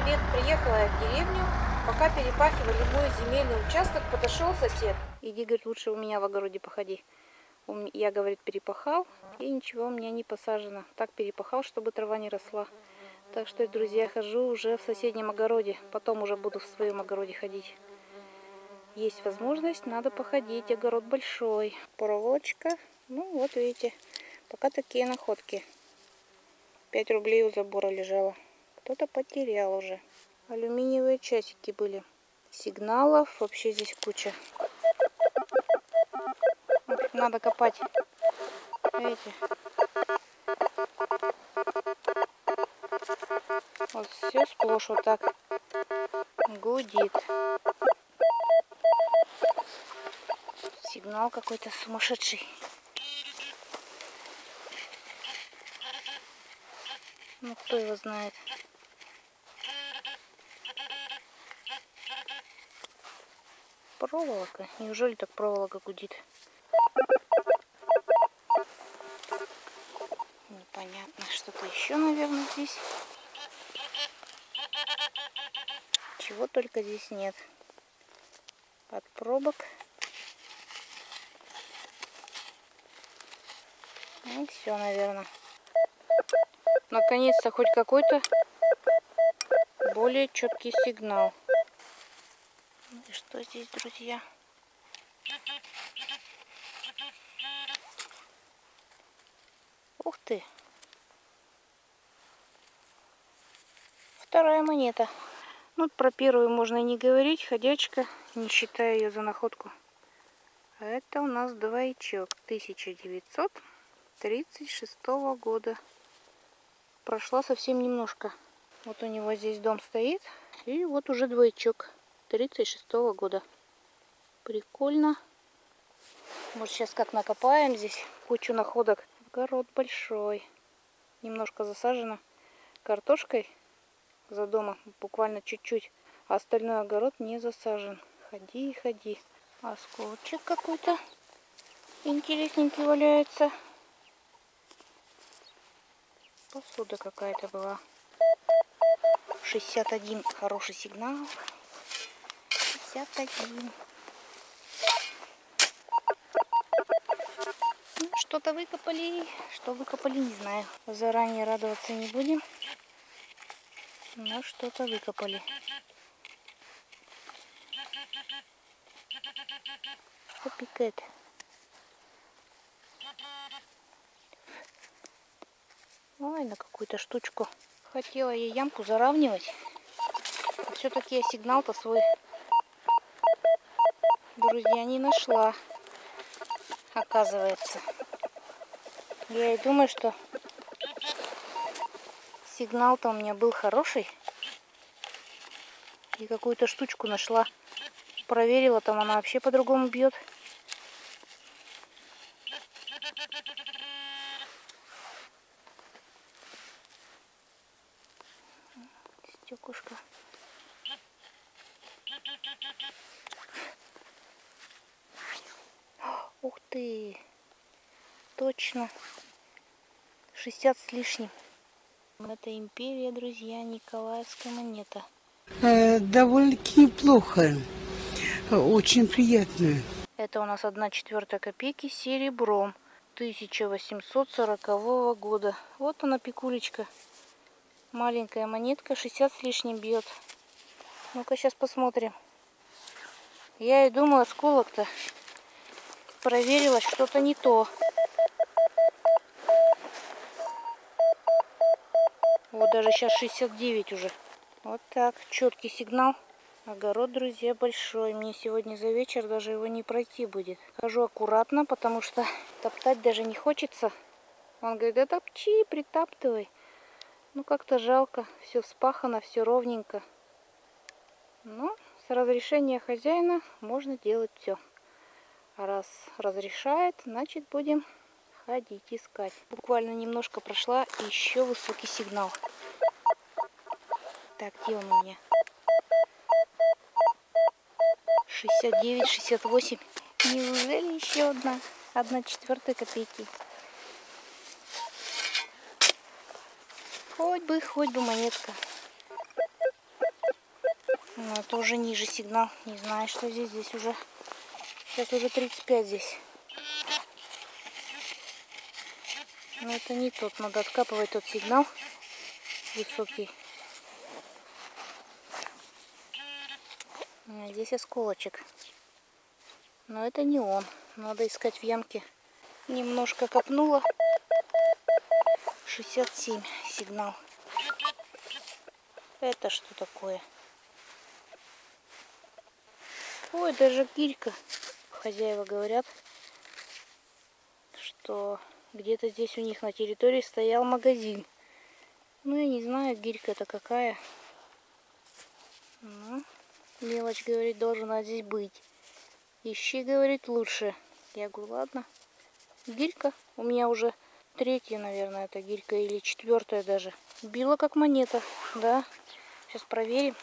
привет! Приехала я в деревню. Пока перепахивали мой земельный участок, подошел сосед. Иди, говорит, лучше у меня в огороде походи. Я, говорит, перепахал, и ничего у меня не посажено. Так перепахал, чтобы трава не росла. Так что, друзья, хожу уже в соседнем огороде. Потом уже буду в своем огороде ходить. Есть возможность, надо походить. Огород большой. Проволочка. Ну, вот видите, пока такие находки. 5 рублей у забора лежало. Кто-то потерял уже. Алюминиевые часики были. Сигналов вообще здесь куча. Надо копать. Видите? Вот все сплошь вот так гудит. Сигнал какой-то сумасшедший. Ну, кто его знает. Проволока? Неужели так проволока гудит? Непонятно. Что-то еще, наверное, здесь. Чего только здесь нет. От пробок. И все, наверное. Наконец-то хоть какой-то более четкий сигнал. И что здесь, друзья? Ух ты! Вторая монета. Ну, про первую можно не говорить. Ходячка, не считая ее за находку. А это у нас двоечок 1936 года. Прошла совсем немножко. Вот у него здесь дом стоит. И вот уже двоечок 36 года. Прикольно. Может, сейчас как накопаем здесь кучу находок. Огород большой. Немножко засажено картошкой за домом. Буквально чуть-чуть. А остальной огород не засажен. Ходи и ходи. Осколочек какой-то интересненький валяется. Посуда какая-то была. 61. Хороший сигнал. 61. Ну, что-то выкопали. Что выкопали, не знаю. Заранее радоваться не будем. Но что-то выкопали. Что пикает? Ой, на какую-то штучку. Хотела я ямку заравнивать. Все-таки я сигнал-то свой, друзья, не нашла. Оказывается. Я и думаю, что сигнал-то у меня был хороший. И какую-то штучку нашла. Проверила, там она вообще по-другому бьет. Стекушка. Ух ты! Точно. 60 с лишним. Это империя, друзья, Николаевская монета. Довольно-таки неплохо. Очень приятно. Это у нас 1/4 копейки серебром 1840 года. Вот она, пикулечка. Маленькая монетка, 60 с лишним бьет. Ну-ка, сейчас посмотрим. Я и думаю, осколок-то. Проверила, что-то не то. Вот даже сейчас 69 уже. Вот так, четкий сигнал. Огород, друзья, большой. Мне сегодня за вечер даже его не пройти будет. Хожу аккуратно, потому что топтать даже не хочется. Он говорит, да топчи, притаптывай. Ну, как-то жалко. Все вспахано, все ровненько. Но с разрешения хозяина можно делать все. Раз разрешает, значит будем ходить, искать. Буквально немножко прошла, и еще высокий сигнал. Так, где он у меня? 69, 68. Неужели еще одна? 1/4 копейки. Хоть бы монетка. Но это уже ниже сигнал. Не знаю, что здесь. Здесь уже... Сейчас уже 35 здесь. Но это не тот. Надо откапывать тот сигнал высокий. А здесь осколочек. Но это не он. Надо искать в ямке. Немножко копнула. 67 сигнал. Это что такое? Ой, даже гирька. Хозяева говорят, что где-то здесь у них на территории стоял магазин. Ну, я не знаю, гирька это какая. Ну, мелочь, говорит, должна здесь быть. Ищи, говорит, лучше. Я говорю, ладно. Гирька. У меня уже 3-я, наверное, это гирька. Или 4-я даже. Била как монета. Да. Сейчас проверим.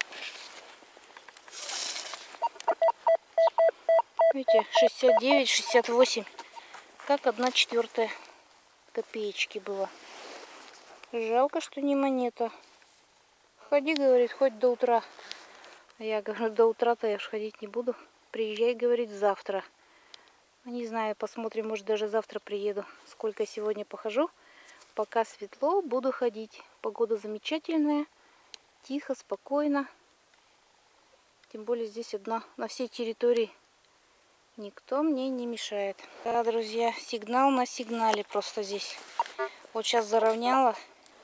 Видите, 69, 68. Как 1/4 копеечки было. Жалко, что не монета. Ходи, говорит, хоть до утра. А я говорю, до утра-то я уж ходить не буду. Приезжай, говорит, завтра. Не знаю, посмотрим, может даже завтра приеду. Сколько сегодня похожу. Пока светло, буду ходить. Погода замечательная. Тихо, спокойно. Тем более здесь одна на всей территории. Никто мне не мешает. Да, друзья, сигнал на сигнале просто здесь. Вот сейчас заровняла.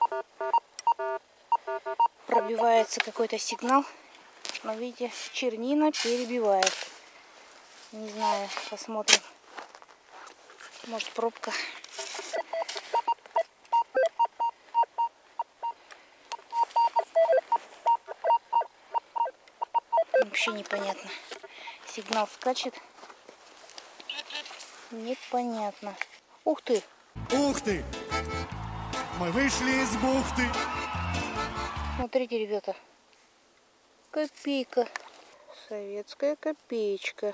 Пробивается какой-то сигнал. Но видите, чернина перебивает. Не знаю, посмотрим. Может, пробка. Вообще непонятно. Сигнал скачет. Непонятно. Ух ты! Ух ты! Мы вышли из бухты. Смотрите, ребята. Копейка. Советская копеечка.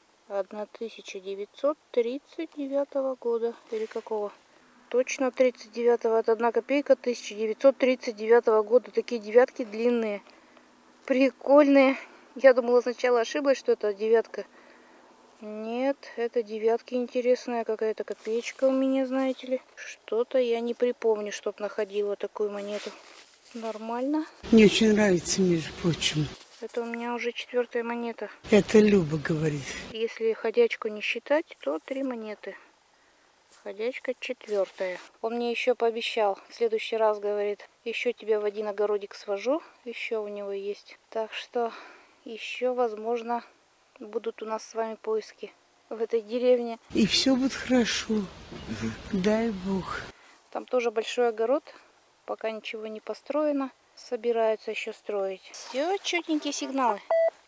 1939 года. Или какого? Точно 39-го. Это 1 копейка 1939 года. Такие девятки длинные. Прикольные. Я думала сначала ошиблась, что это 9-ка. Нет, это 9-ки интересная какая-то копеечка у меня, знаете ли. Что-то я не припомню, чтоб находила такую монету. Нормально. Мне очень нравится, между прочим. Это у меня уже 4-я монета. Это Люба говорит. Если ходячку не считать, то 3 монеты. Ходячка 4-я. Он мне еще пообещал. В следующий раз, говорит, еще тебя в один огородик свожу. Еще у него есть. Так что еще, возможно, будут у нас с вами поиски в этой деревне. И все будет хорошо. Дай Бог. Там тоже большой огород. Пока ничего не построено. Собираются еще строить. Все, четенькие сигналы.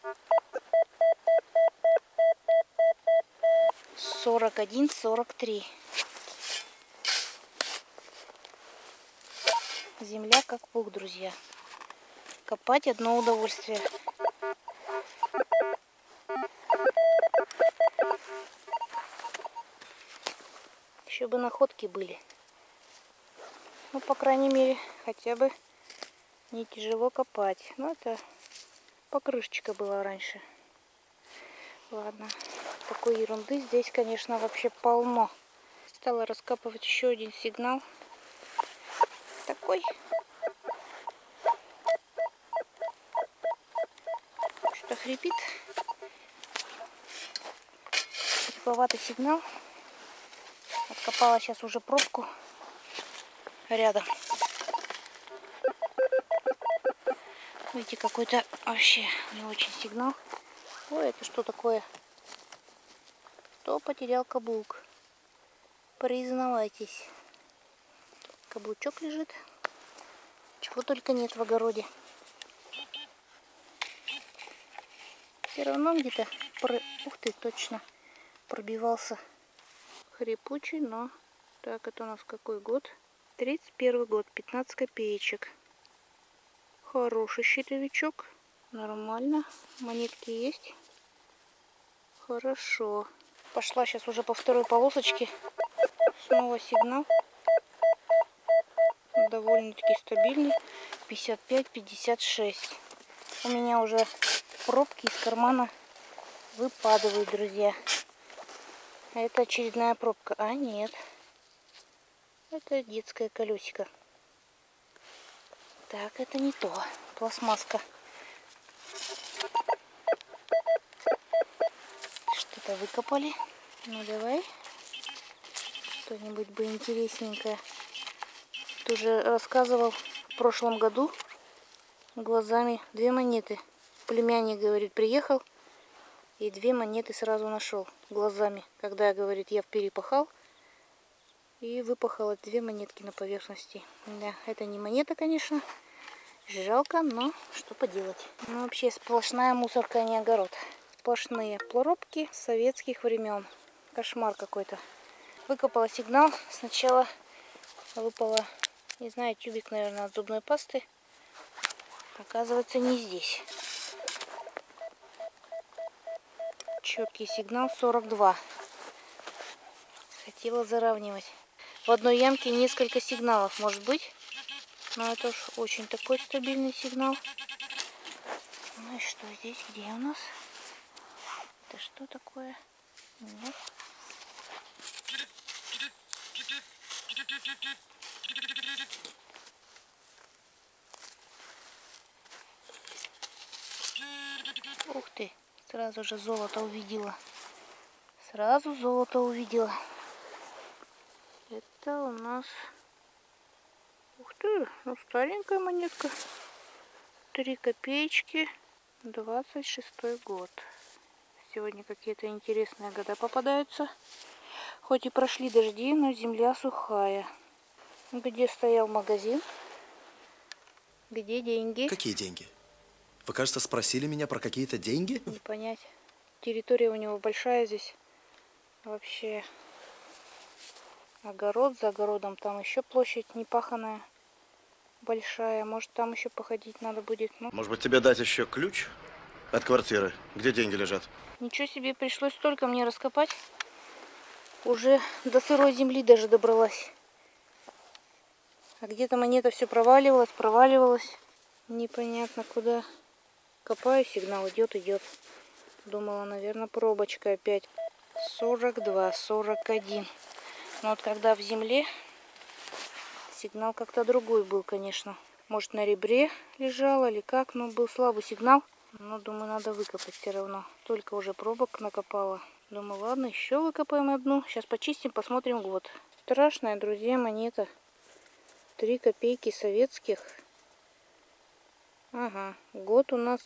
41, 43. Земля как пух, друзья. Копать одно удовольствие. Еще бы находки были. Ну, по крайней мере, хотя бы не тяжело копать. Ну, это покрышечка была раньше. Ладно. Такой ерунды здесь, конечно, вообще полно. Стала раскапывать еще один сигнал. Такой. Что-то хрипит. Хрипловатый сигнал. Откопала сейчас уже пробку рядом. Видите, какой-то вообще не очень сигнал. Ой, это что такое? Кто потерял каблук? Признавайтесь. Каблучок лежит. Чего только нет в огороде. Все равно где-то... Ух ты, точно. Пробивался. Хрипучий, но... Так, это у нас какой год? 31 год, 15 копеечек. Хороший щитовичок. Нормально. Монетки есть. Хорошо. Пошла сейчас уже по второй полосочке. Снова сигнал. Довольно-таки стабильный. 55-56. У меня уже пробки из кармана выпадают, друзья. Это очередная пробка. А нет. Это детское колесико. Так, это не то. Пластмасска. Что-то выкопали. Ну давай. Что-нибудь бы интересненькое. Ты уже рассказывал в прошлом году глазами 2 монеты. Племянник, говорит, приехал и 2 монеты сразу нашел глазами. Когда, говорит, я перепахал и выпахала 2 монетки на поверхности. Да, это не монета, конечно. Жалко, но что поделать. Ну, вообще сплошная мусорка, а не огород. Сплошные пробки советских времен. Кошмар какой-то. Выкопала сигнал. Сначала выпала, не знаю, тюбик, наверное, от зубной пасты. Оказывается, не здесь. Четкий сигнал 42. Хотела заравнивать. В одной ямке несколько сигналов может быть. Но это уж очень такой стабильный сигнал. Ну и что здесь? Где у нас? Это что такое? Нет. Ух ты! Сразу же золото увидела. Сразу золото увидела. Это у нас... Ух ты! Ну, старенькая монетка. 3 копеечки. 26-й год. Сегодня какие-то интересные года попадаются. Хоть и прошли дожди, но земля сухая. Где стоял магазин? Где деньги? Какие деньги? Вы, кажется, спросили меня про какие-то деньги? Не понять. Территория у него большая здесь. Вообще огород, за огородом там еще площадь непаханая. Большая. Может, там еще походить надо будет. Ну, Может быть, тебе дать еще ключ от квартиры, где деньги лежат? ничего себе, пришлось столько мне раскопать. Уже до сырой земли даже добралась. А где-то монета все проваливалась. Непонятно куда. Копаю, сигнал идет. Думала, наверное, пробочка опять. 42, 41. Но вот когда в земле, сигнал как-то другой был, конечно. Может, на ребре лежал или как, но был слабый сигнал. Но, думаю, надо выкопать все равно. Только уже пробок накопала. Думаю, ладно, еще выкопаем одну. Сейчас почистим, посмотрим год. Страшная, друзья, монета. 3 копейки советских. Ага, год у нас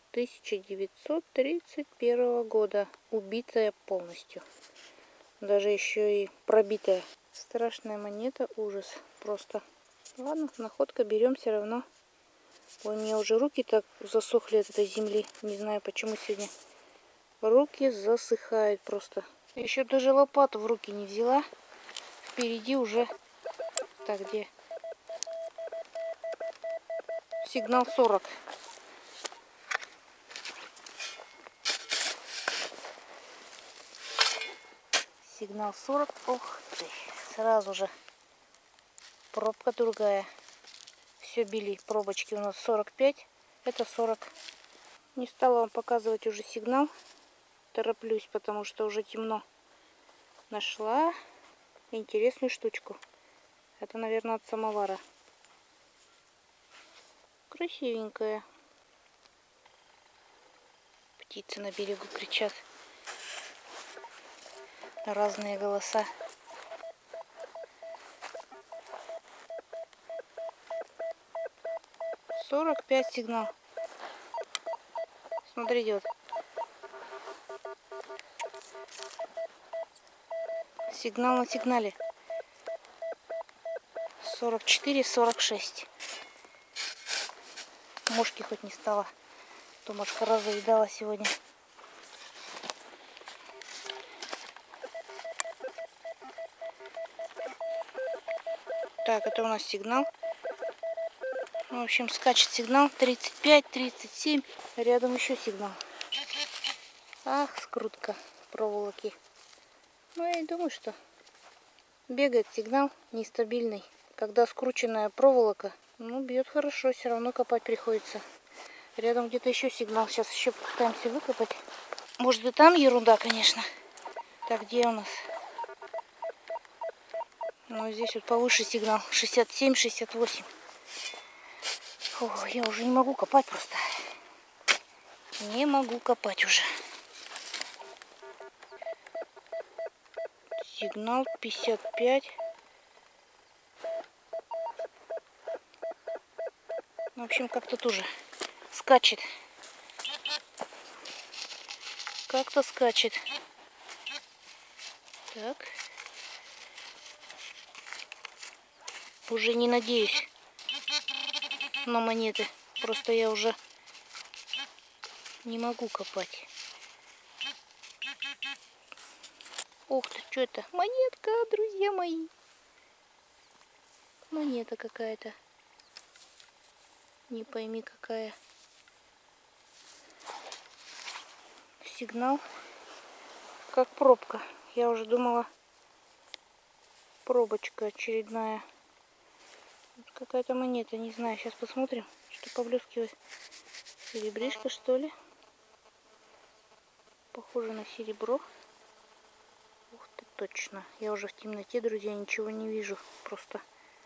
1931 года. Убитая полностью. Даже еще и пробитая. Страшная монета, ужас. Просто. Ладно, находка берем все равно. Ой, у меня уже руки так засохли от этой земли. Не знаю, почему сегодня. Руки засыхают просто. Еще даже лопату в руки не взяла. Впереди уже... Так, где? Сигнал 40. Сигнал 40. Ох ты. Сразу же. Пробка другая. Все били. Пробочки у нас 45. Это 40. Не стала вам показывать уже сигнал. Тороплюсь, потому что уже темно. Нашла интересную штучку. Это, наверное, от самовара. Красивенькая. Птицы на берегу кричат. Разные голоса. — 45 сигнал. Смотрите, вот. Сигнал на сигнале. 44-46. Мошки хоть не стало. То мошка разъедала сегодня. Так, это у нас сигнал. В общем, скачет сигнал 35, 37. Рядом еще сигнал. Ах, скрутка проволоки. Ну, я и думаю, что бегает сигнал нестабильный. Когда скрученная проволока, ну, бьет хорошо, все равно копать приходится. Рядом где-то еще сигнал. Сейчас еще попытаемся выкопать. Может и там ерунда, конечно. Так, где у нас? Ну, здесь вот повыше сигнал. 67, 68. Фу, я уже не могу копать просто. Не могу копать уже. Сигнал 55. В общем, как-то тоже скачет. Как-то скачет. Так. Уже не надеюсь на монеты. Просто я уже не могу копать. Ух ты, что это? Монетка, друзья мои. Монета какая-то. Не пойми какая. Сигнал как пробка. Я уже думала, пробочка очередная. Какая-то монета, не знаю. Сейчас посмотрим, что поблескивает. Серебришка, что ли? Похоже на серебро. Ух ты, точно. Я уже в темноте, друзья, ничего не вижу. Просто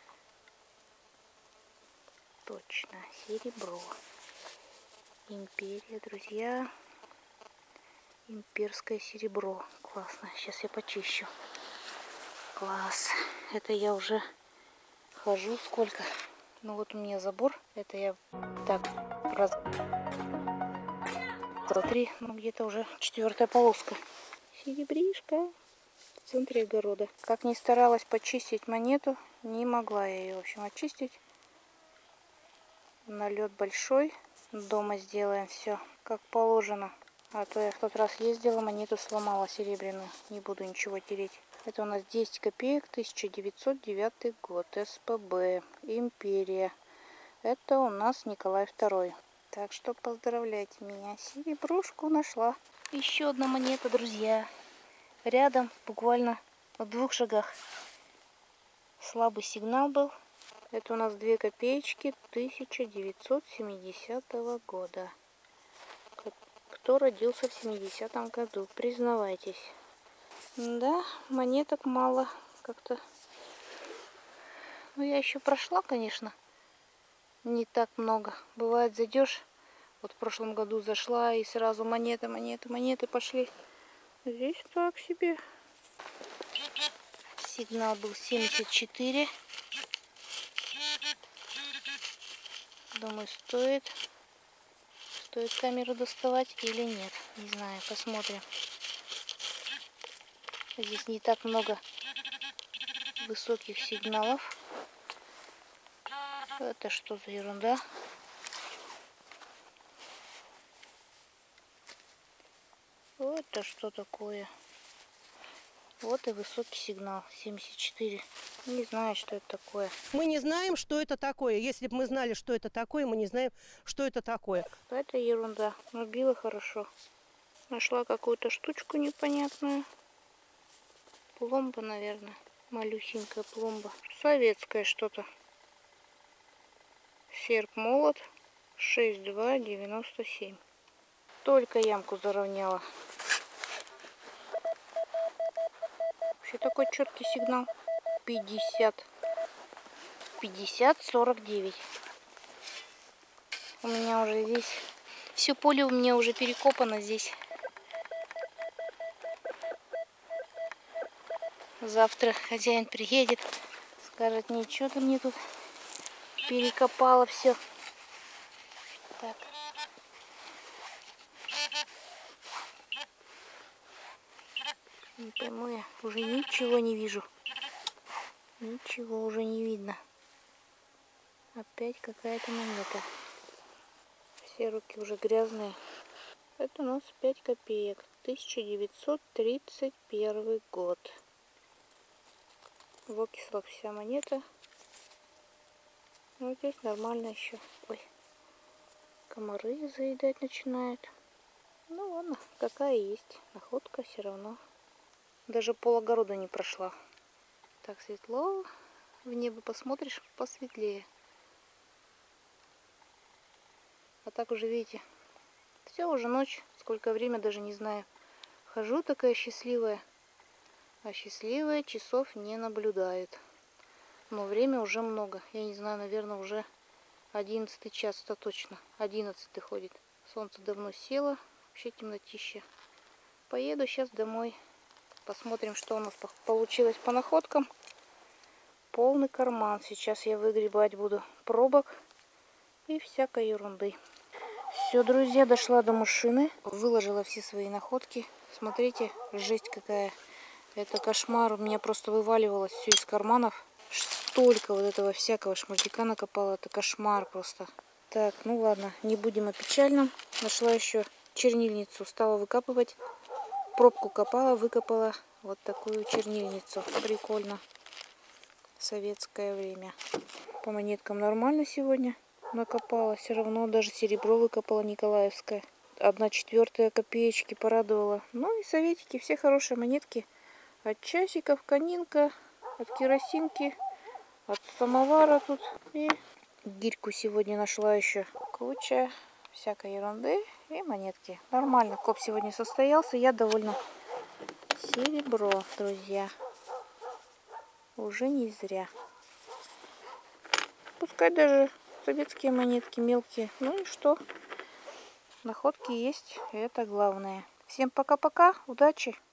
точно. Серебро. Империя, друзья. Имперское серебро. Классно. Сейчас я почищу. Класс. Это я уже хожу сколько. Ну вот у меня забор. Это я так раз, два, три. Ну где-то уже 4-я полоска. Серебришка. В центре огорода. Как ни старалась почистить монету, не могла я ее, в общем, очистить. Налет большой. Дома сделаем все как положено. А то я в тот раз ездила, монету сломала серебряную. Не буду ничего тереть. Это у нас 10 копеек, 1909 год. СПБ. Империя. Это у нас Николай II. Так что поздравляйте меня. Серебрушку нашла. Еще одна монета, друзья. Рядом, буквально в 2 шагах. Слабый сигнал был. Это у нас 2 копеечки 1970 года. Кто родился в 70-м году? Признавайтесь. Да, монеток мало как-то. Ну, я еще прошла, конечно. Не так много. Бывает, зайдешь. Вот в прошлом году зашла и сразу монеты пошли. Здесь так себе. Сигнал был 74. Думаю, стоит камеру доставать или нет. Не знаю, посмотрим. Здесь не так много высоких сигналов. Это что за ерунда? Это что такое? Вот и высокий сигнал 74. Не знаю, что это такое. Мы не знаем, что это такое. Если бы мы знали, что это такое, мы не знаем, что это такое. Какая-то ерунда. Но била хорошо. Нашла какую-то штучку непонятную. Пломба, наверное. Малюсенькая пломба. Советское что-то. Серп-молот 6297. Только ямку заровняла. Вообще такой четкий сигнал. 50-49. У меня уже здесь все поле у меня уже перекопано здесь. Завтра хозяин приедет, скажет, ничего ты мне тут перекопала все. Так. Не пойму я, уже ничего не вижу. Ничего уже не видно. Опять какая-то монета. Все руки уже грязные. Это у нас 5 копеек. 1931 год. В окислах вся монета. Ну, здесь нормально еще. Ой, комары заедать начинают. Ну ладно, какая есть. Находка все равно. Даже пол огорода не прошла. Так светло. В небо посмотришь, посветлее. А так уже, видите, все, уже ночь. Сколько время, даже не знаю. Хожу такая счастливая. А счастливая часов не наблюдает. Но время уже много. Я не знаю, наверное, уже 11 час, это точно. 11 ходит. Солнце давно село. Вообще темнотища. Поеду сейчас домой. Посмотрим, что у нас получилось по находкам. Полный карман. Сейчас я выгребать буду пробок и всякой ерунды. Все, друзья, дошла до машины. Выложила все свои находки. Смотрите, жесть какая. Это кошмар. У меня просто вываливалось все из карманов. Столько вот этого всякого шмурдяка накопала. Это кошмар просто. Так, ну ладно, не будем о печальном. Нашла еще чернильницу. Стала выкапывать. Пробку копала, выкопала вот такую чернильницу. Прикольно. Советское время. По монеткам нормально сегодня накопала. Все равно даже серебро выкопала николаевское. 1/4 копеечки порадовала. Ну и советики. Все хорошие монетки. От часиков, конинка, от керосинки, от самовара тут. И гирьку сегодня нашла еще. Куча всякой ерунды и монетки. Нормально. Коп сегодня состоялся. Я довольна. Серебро, друзья. Уже не зря. Пускай даже советские монетки мелкие. Ну и что? Находки есть. И это главное. Всем пока-пока. Удачи.